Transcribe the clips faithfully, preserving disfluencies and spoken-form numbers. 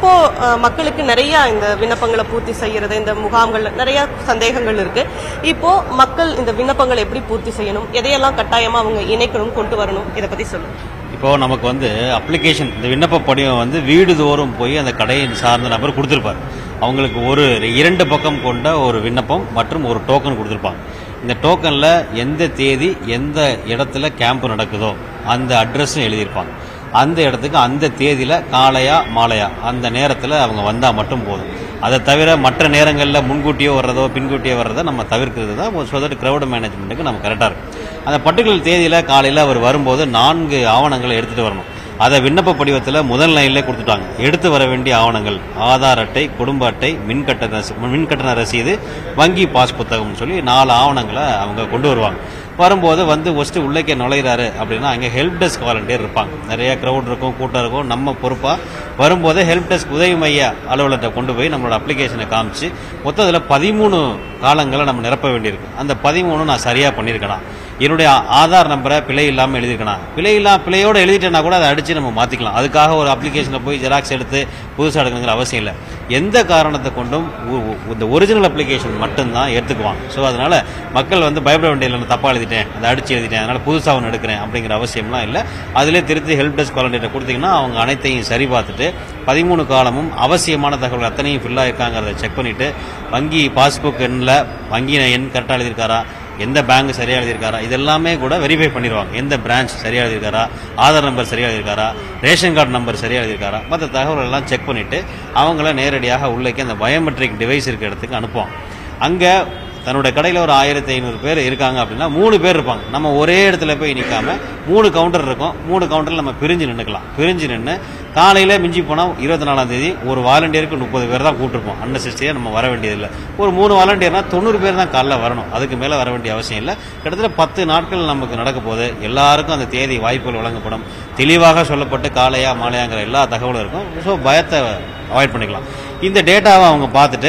இப்போ மக்களுக்கு நிறைய இந்த விண்ணப்பங்களை பூர்த்தி செய்யறது, இந்த முகாம்கள் நிறைய சந்தேகங்கள் இருக்கு. இப்போ மக்கள் இந்த விண்ணப்பங்களை எப்படி பூர்த்தி செய்யணும், எதையெல்லாம் கட்டாயமா அவங்க இணைக்கணும், கொண்டு வரணும், இதை பத்தி சொல்லுங்க. இப்போ நமக்கு வந்து அப்ளிகேஷன் இந்த விண்ணப்ப படிவம் வந்து வீடு தோறும் போய் அந்த கடையை சார்ந்த நபர் கொடுத்திருப்பார். அவங்களுக்கு ஒரு இரண்டு பக்கம் கொண்ட ஒரு விண்ணப்பம் மற்றும் ஒரு டோக்கன் கொடுத்திருப்பாங்க. இந்த டோக்கன்ல எந்த தேதி எந்த இடத்துல கேம்ப் நடக்குதோ அந்த அட்ரஸும் எழுதியிருப்பாங்க. அந்த இடத்துக்கு அந்த தேதியில காலையா மாலையா அந்த நேரத்தில் அவங்க வந்தா மட்டும் போதும். அதை தவிர மற்ற நேரங்களில் முன்கூட்டியோ வர்றதோ பின்கூட்டியோ வர்றதோ நம்ம தவிர்க்கிறது தான் ஸோ தட் கிரௌட் மேனேஜ்மெண்ட்டுக்கு நம்ம கரெக்டாக இருக்கும். அந்த பர்டிகுலர் தேதியில காலையில் அவர் வரும்போது நான்கு ஆவணங்களை எடுத்துட்டு வரணும். அதை விண்ணப்ப படிவத்தில் முதல் லைன்ல கொடுத்துட்டாங்க. எடுத்து வர வேண்டிய ஆவணங்கள் ஆதார் அட்டை, குடும்ப அட்டை, மின்கட்டண மின்கட்டண ரசீது, வங்கி பாஸ் புத்தகம்னு சொல்லி நாலு ஆவணங்களை அவங்க கொண்டு வருவாங்க. வரும்போது வந்து ஃபர்ஸ்ட் உள்ளே நுழையிறாரு அப்படின்னா அங்கே ஹெல்ப் டெஸ்க் வாலண்டியர் இருப்பாங்க. நிறைய கிரௌட் இருக்கும், கூட்டம் இருக்கும். நம்ம பொறுப்பாக வரும்போது ஹெல்ப் டெஸ்க் உதவி மைய அலுவலகத்தை கொண்டு போய் நம்மளோட அப்ளிகேஷனை காமிச்சு மொத்தத்தில் பதிமூணு காலங்களை நம்ம நிரப்ப வேண்டியிருக்கு. அந்த பதிமூணு நான் சரியா பண்ணியிருக்கேன், என்னுடைய ஆதார் நம்பரை பிழை இல்லாமல் எழுதியிருக்கேன், பிழை இல்லாம பிழையோடு எழுதிட்டேன்னா கூட அதை அடிச்சு நம்ம மாற்றிக்கலாம். அதுக்காக ஒரு அப்ளிகேஷனை போய் ஜெராக்ஸ் எடுத்து புதுசாக எடுக்கணுங்கிற அவசியம் இல்லை. எந்த காரணத்தை கொண்டும் இந்த ஒரிஜினல் அப்ளிகேஷன் மட்டும்தான் எடுத்துக்குவாங்க. ஸோ அதனால மக்கள் வந்து பயப்பட வேண்டியதில்லை, தப்பா எழுதிட்டேன், அதை அடிச்சு எழுதிட்டேன், அதனால புதுசாக ஒன்று எடுக்கிறேன் அப்படிங்கிற அவசியம்லாம் இல்லை. அதிலே திருத்தி ஹெல்ப் டெஸ்க் வாலண்டியர் கொடுத்தீங்கன்னா அவங்க அனைத்தையும் சரி பார்த்துட்டு பதிமூணு காலமும் அவசியமான தகவல்கள் அத்தனையும் ஃபில் ஆயிருக்காங்கிறத செக் பண்ணிட்டு வங்கி பாஸ்புக் எண்ணில் வங்கி எண் கரெக்டாக எழுதியிருக்காரா, எந்த பேங்க் சரியா எழுதியிருக்காரா, இதெல்லாமே கூட வெரிஃபை பண்ணிடுவாங்க. எந்த பிரான்ச் சரியா எழுதியிருக்காரா, ஆதார் நம்பர் சரியா எழுதியிருக்காரா, ரேஷன் கார்டு நம்பர் சரியா எழுதியிருக்காரா, மற்ற தகவல் எல்லாம் செக் பண்ணிட்டு அவங்கள நேரடியாக உள்ளேக்கு அந்த பயோமெட்ரிக் டிவைஸ் இருக்க இடத்துக்கு அனுப்புவாங்க. அங்க தன்னோட கடையில் ஒரு ஆயிரத்தி ஐநூறு பேர் இருக்காங்க அப்படின்னா மூணு பேர் இருப்பாங்க. நம்ம ஒரே இடத்துல போய் நிற்காம மூணு கவுண்டர் இருக்கும். மூணு கவுண்டரில் நம்ம பிரிஞ்சு நின்றுக்கலாம். பிரிஞ்சு நின்று காலையில் மிஞ்சி போனால் இருபத்தி நாலாம் தேதி ஒரு வாலண்டியருக்கு முப்பது பேர் தான் கூட்டிருப்போம். அன்னெசரியாக நம்ம வர வேண்டியதில்லை. ஒரு மூணு வாலண்டியர்னா தொண்ணூறு பேர் தான் காலைல வரணும். அதுக்கு மேலே வர வேண்டிய அவசியம் இல்லை. கிட்டத்தட்ட பத்து நாட்கள் நமக்கு நடக்க போது எல்லாருக்கும் அந்த தேதி வாய்ப்புகள் வழங்கப்படும். தெளிவாக சொல்லப்பட்டு காலையா மாலையாங்கிற எல்லா தகவலும் இருக்கும். ஸோ பயத்தை அவாய்ட் பண்ணிக்கலாம். இந்த டேட்டாவை அவங்க பார்த்துட்டு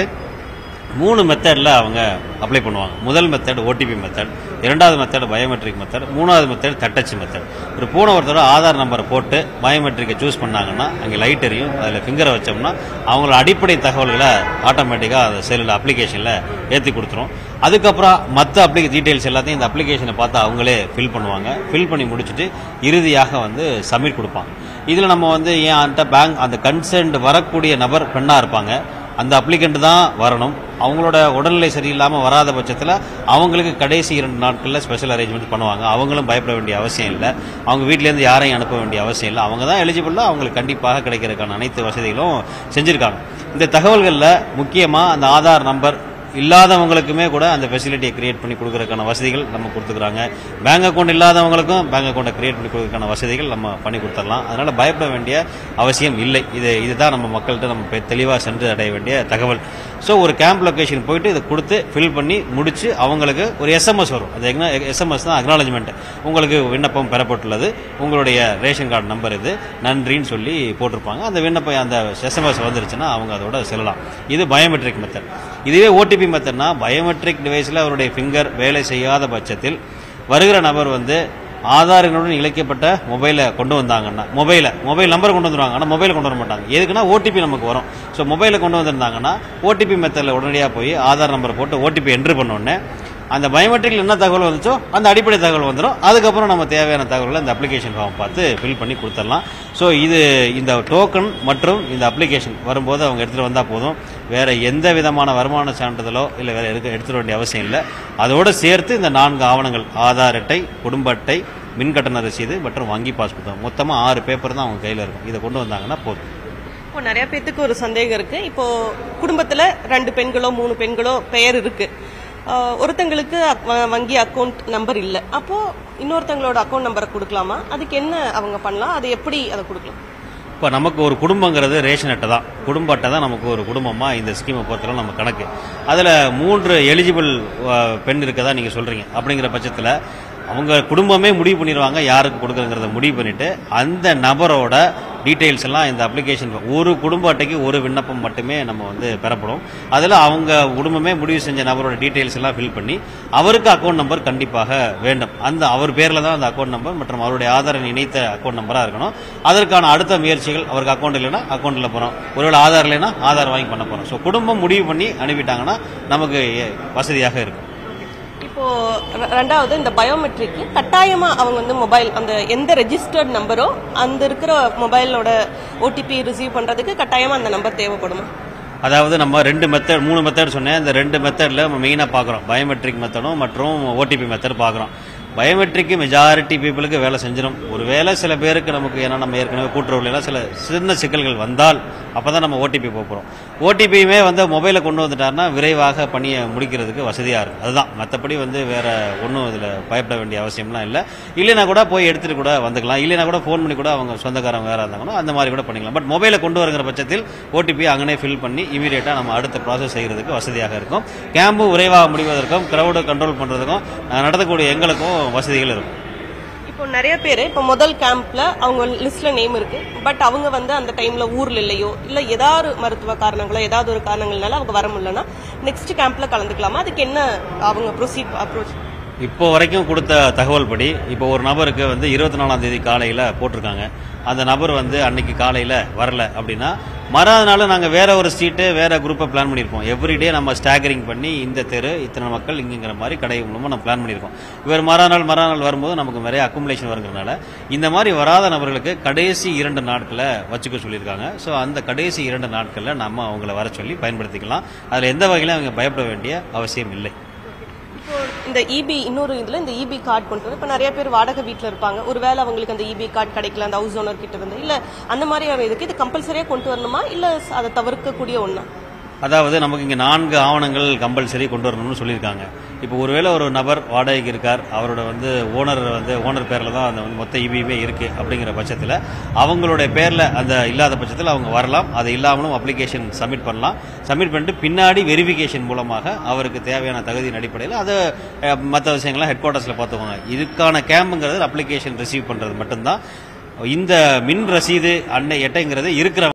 மூணு மெத்தடில் அவங்க அப்ளை பண்ணுவாங்க. முதல் மெத்தட் ஓடிபி மெத்தட், இரண்டாவது மெத்தட் பயோமெட்ரிக் மெத்தட், மூணாவது மெத்தட் தட்டச்சு மெத்தட். ஒரு பூனை ஒருத்தர் ஆதார் நம்பரை போட்டு பயோமெட்ரிக்கை சூஸ் பண்ணாங்கன்னா அங்கே லைட் எரியும். அதில் ஃபிங்கரை வச்சோம்னா அவங்களோட அடிப்படை தகவல்களை ஆட்டோமேட்டிக்காக அந்த செல்லில் அப்ளிகேஷனில் ஏற்றி கொடுத்துரும். அதுக்கப்புறம் மற்ற அப்ளிகே டீட்டெயில்ஸ் எல்லாத்தையும் இந்த அப்ளிகேஷனை பார்த்து அவங்களே ஃபில் பண்ணுவாங்க. ஃபில் பண்ணி முடிச்சுட்டு இறுதியாக வந்து சப்மிட் கொடுப்பாங்க. இதில் நம்ம வந்து ஏன் அந்த பேங்க் அந்த கன்சர்ன்ட் வரக்கூடிய நபர் பெண்ணாக இருப்பாங்க, அந்த அப்ளிகண்ட் தான் வரணும். அவங்களோட உடல்நிலை சரியில்லாமல் வராத பட்சத்தில் அவங்களுக்கு கடைசி இரண்டு நாட்களில் ஸ்பெஷல் அரேஞ்ச்மெண்ட் பண்ணுவாங்க. அவங்களும் பயப்பட வேண்டிய அவசியம் இல்லை. அவங்க வீட்டிலேருந்து யாரையும் அனுப்ப வேண்டிய அவசியம் இல்லை. அவங்க தான் எலிஜிபிளாக அவங்களுக்கு கண்டிப்பாக கிடைக்கிறதுக்கான அனைத்து வசதிகளும் செஞ்சுருக்காங்க. இந்த தகவல்களில் முக்கியமாக அந்த ஆதார் நம்பர் இல்லாதவங்களுக்குமே கூட அந்த ஃபெசிலிட்டியை கிரியேட் பண்ணி கொடுக்கறதுக்கான வசதிகள் நம்ம கொடுத்துக்கிறாங்க. பேங்க் அக்கௌண்ட் இல்லாதவங்களுக்கும் பேங்க் அக்கௌண்ட்டை கிரியேட் பண்ணி கொடுக்கறதுக்கான வசதிகள் நம்ம பண்ணி கொடுத்துடலாம். அதனால பயப்பட வேண்டிய அவசியம் இல்லை. இது இதுதான் நம்ம மக்கள்கிட்ட நம்ம தெளிவாக சென்று அடைய வேண்டிய தகவல். ஸோ ஒரு கேம்ப் லொகேஷன் போயிட்டு இதை கொடுத்து ஃபில் பண்ணி முடிச்சு அவங்களுக்கு ஒரு எஸ்எம்எஸ் வரும். அது எஸ்எம்எஸ் தான் அக்னாலஜ்மெண்ட். உங்களுக்கு விண்ணப்பம் பெறப்பட்டுள்ளது, உங்களுடைய ரேஷன் கார்டு நம்பர் இது, நன்றின்னு சொல்லி போட்டிருப்பாங்க. அந்த விண்ணப்பம் அந்த எஸ்எம்எஸ் வந்துருச்சுன்னா அவங்க அதோட செல்லலாம். இது பயோமெட்ரிக் மெத்தட். இதுவே ஓடிபி மெத்தட்னா பயோமெட்ரிக் டிவைஸில் அவருடைய ஃபிங்கர் வேலை செய்யாத பட்சத்தில் வருகிற நபர் வந்து ஆதாரினுடன் இணைக்கப்பட்ட மொபைலை கொண்டு வந்தாங்கன்னா மொபைலை மொபைல் நம்பர் கொண்டு வந்துருவாங்க. ஆனால் மொபைலை கொண்டு வர மாட்டாங்க. எதுக்குன்னா ஓடிபி நமக்கு வரும். ஸோ மொபைலை கொண்டு வந்திருந்தாங்கன்னா ஓடிபி மெத்தடில் உடனடியாக போய் ஆதார் நம்பர் போட்டு ஓடிபி என்ட்ரு பண்ணோடனே அந்த பயோமெட்ரிக்ல என்ன தகவல் வந்துச்சோ அந்த அடிப்படை தகவல் வந்துடும். அதுக்கப்புறம் நம்ம தேவையான தகவல்களை இந்த அப்ளிகேஷன் ஃபார்ம் பார்த்து ஃபில் பண்ணி கொடுத்துடலாம். ஸோ இது இந்த டோக்கன் மற்றும் இந்த அப்ளிகேஷன் வரும்போது அவங்க எடுத்துகிட்டு வந்தால் போதும். வேற எந்த விதமான வருமான சான்றிதழோ இல்லை வேற எடுக்க எடுத்துட வேண்டிய அவசியம் இல்லை. அதோடு சேர்த்து இந்த நான்கு ஆவணங்கள் ஆதார் அட்டை, குடும்ப அட்டை, மின்கட்டண ரசீது மற்றும் வங்கி பாஸ் புத்தகம் மொத்தமாக ஆறு பேப்பர் தான் அவங்க கையில் இருக்கும். இதை கொண்டு வந்தாங்கன்னா போதும். இப்போ நிறைய பேத்துக்கு ஒரு சந்தேகம் இருக்கு. இப்போ குடும்பத்தில் ரெண்டு பெண்களோ மூணு பெண்களோ பெயர் இருக்கு. ஒருத்தங்களுக்கு வங்கி அக்கௌண்ட் நம்பர் இல்லை. அப்போ இன்னொருத்தங்களோட அக்கௌண்ட் நம்பரை கொடுக்கலாமா? அதுக்கு என்ன அவங்க பண்ணலாம்? அது எப்படி அதை கொடுக்கலாம்? இப்போ நமக்கு ஒரு குடும்பங்கிறது ரேஷன் அட்டை தான். குடும்ப அட்டை தான் நமக்கு ஒரு குடும்பமாக இந்த ஸ்கீமை பொறுத்தவரை நம்ம கணக்கு. அதில் மூன்று எலிஜிபிள் பெண் இருக்கதா நீங்கள் சொல்கிறீங்க. அப்படிங்கிற பட்சத்தில் அவங்க குடும்பமே முடிவு பண்ணிடுவாங்க யாருக்கு கொடுக்குறங்கிறத முடிவு பண்ணிட்டு அந்த நபரோட டீட்டெயில்ஸ் எல்லாம் இந்த அப்ளிகேஷன் ஒரு குடும்ப அட்டைக்கு ஒரு விண்ணப்பம் மட்டுமே நம்ம வந்து பெறப்படும். அதில் அவங்க குடும்பமே முடிவு செஞ்ச நபரோட டீட்டெயில்ஸ் எல்லாம் ஃபில் பண்ணி அவருக்கு அக்கௌண்ட் நம்பர் கண்டிப்பாக வேண்டும். அந்த அவர் பேரில் தான் அந்த அக்கௌண்ட் நம்பர் மற்றும் அவருடைய ஆதார் இணைத்த அக்கௌண்ட் நம்பராக இருக்கணும். அதற்கான அடுத்த முயற்சிகள் அவருக்கு அக்கௌண்ட் இல்லைன்னா அக்கௌண்ட்டில் போகிறோம், ஒருவேளை ஆதார் இல்லைன்னா ஆதார் வாங்கி பண்ண போகிறோம். ஸோ குடும்பம் முடிவு பண்ணி அனுப்பிட்டாங்கன்னா நமக்கு வசதியாக இருக்கும். இப்போ ரெண்டாவது இந்த பயோமெட்ரிக் கட்டாயமா அவங்க வந்து மொபைல் அந்த எந்த ரெஜிஸ்டர்ட் நம்பரோ அந்த இருக்கிற மொபைலோட ஓடிபி ரிசீவ் பண்றதுக்கு கட்டாயமா அந்த நம்பர் தேவைப்படுமா? அதாவது நம்ம ரெண்டு மெத்தட் மூணு மெத்தட் சொன்னேன். இந்த ரெண்டு மெத்தடில் நம்ம மெயினாக பார்க்குறோம், பயோமெட்ரிக் மெத்தடும் மற்றும் ஓடிபி மெத்தட் பார்க்குறோம். பயோமெட்ரிக்கு மெஜாரிட்டி பீப்புளுக்கு வேலை செஞ்சிடும். ஒரு வேலை சில பேருக்கு நமக்கு ஏன்னா நம்ம ஏற்கனவே கூட்டுறவுல சில சின்ன சிக்கல்கள் வந்தால் அப்போ தான் நம்ம ஓடிபி போகிறோம். ஓடிபியுமே வந்து மொபைலை கொண்டு வந்துட்டாருன்னா விரைவாக பணியை முடிக்கிறதுக்கு வசதியாக இருக்கும். அதுதான், மற்றபடி வந்து வேற ஒன்றும் இதில் பயப்பட வேண்டிய அவசியம்லாம் இல்லை. இல்லைனா கூட போய் எடுத்துகிட்டு கூட வந்துக்கலாம், இல்லைனா கூட ஃபோன் பண்ணி கூட அவங்க சொந்தக்காரங்க வேறு இருந்தாங்கன்னா அந்த மாதிரி கூட பண்ணிக்கலாம். பட் மொபைலை கொண்டு வருகிற பட்சத்தில் ஓடிபி அங்கனே ஃபில் பண்ணி இமீடியட்டாக நம்ம அடுத்த ப்ராசஸ் செய்கிறதுக்கு வசதியாக இருக்கும். கேம்பு விரைவாக முடிவதற்கும் க்ரௌடை கண்ட்ரோல் பண்ணுறதுக்கும் நடத்தக்கூடிய எங்களுக்கும் வசதிகள் இருக்கும். இப்போ நிறைய பேர் இப்போ முதல் கேம்ப்ல அவங்க லிஸ்ட்ல நேம் இருக்கு, பட் அவங்க வந்து அந்த டைம்ல ஊர்ல இல்லையோ இல்ல ஏதாவது மருத்துவ காரணங்களோ ஏதாவது ஒரு காரணங்கள்னால அவங்க வர முடியலன்னா நெக்ஸ்ட் கேம்ப்ல கலந்துக்கலாமா? அதுக்கு என்ன அவங்க ப்ரொசீட் அப்ரோச்? இப்போ வரைக்கும் கொடுத்த தகவல் படி இப்போ ஒரு நபருக்கு வந்து இருபத்தி நாலாம் தேதி காலையில் போட்டிருக்காங்க. அந்த நபர் வந்து அன்னைக்கு காலையில் வரல அப்படின்னா மறாவது நாள் நாங்கள் வேற ஒரு சீட்டு வேற குரூப்பை பிளான் பண்ணியிருப்போம். எவ்ரிடே நம்ம ஸ்டாகரிங் பண்ணி இந்த தெரு இத்தனை மக்கள் இங்கிற மாதிரி கடை மூலமாக நம்ம பிளான் பண்ணியிருக்கோம். இவர் மறாநாள் மறாநாள் வரும்போது நமக்கு நிறைய அக்குமுலேஷன் வருங்கிறதுனால இந்த மாதிரி வராத நபர்களுக்கு கடைசி இரண்டு நாட்களை வச்சுக்க சொல்லியிருக்காங்க. ஸோ அந்த கடைசி இரண்டு நாட்களில் நம்ம அவங்கள வர சொல்லி பயன்படுத்திக்கலாம். அதில் எந்த வகையிலும் அவங்க பயப்பட வேண்டிய அவசியம் இல்லை. இப்போ இந்த இபி இன்னொரு இதுல இந்த இபி கார்டு கொண்டு வந்து இப்ப நிறைய பேர் வாடகை வீட்டுல இருப்பாங்க, ஒருவேளை அவங்களுக்கு அந்த இபி கார்டு கிடைக்கல அந்த ஹவுஸ் ஓனர் கிட்ட இருந்து, இல்ல அந்த மாதிரி இதுக்கு இது கம்பல்சரியா கொண்டு வரணுமா இல்ல அதை தவிர்க்கக்கூடிய ஒண்ணா? அதாவது நமக்கு இங்கே நான்கு ஆவணங்கள் கம்பல்சரி கொண்டு வரணும்னு சொல்லியிருக்காங்க. இப்போ ஒருவேளை ஒரு நபர் வாடகைக்கு இருக்கார், அவரோட வந்து ஓனர் வந்து ஓனர் பேரில் தான் அந்த வந்து மொத்த இபியுமே இருக்குது அப்படிங்கிற பட்சத்தில் அவங்களுடைய பேரில் அந்த இல்லாத பட்சத்தில் அவங்க வரலாம். அது இல்லாமலும் அப்ளிகேஷன் சப்மிட் பண்ணலாம். சப்மிட் பண்ணிட்டு பின்னாடி வெரிஃபிகேஷன் மூலமாக அவருக்கு தேவையான தகுதியின் அடிப்படையில் அதை மற்ற விஷயங்கள்லாம் ஹெட் குவார்ட்டர்ஸில் பார்த்துக்கோங்க. இதுக்கான கேம்புங்கிறது அப்ளிகேஷன் ரிசீவ் பண்ணுறது மட்டும்தான். இந்த மின் ரசீது அன்னை எட்டைங்கிறது இருக்கிற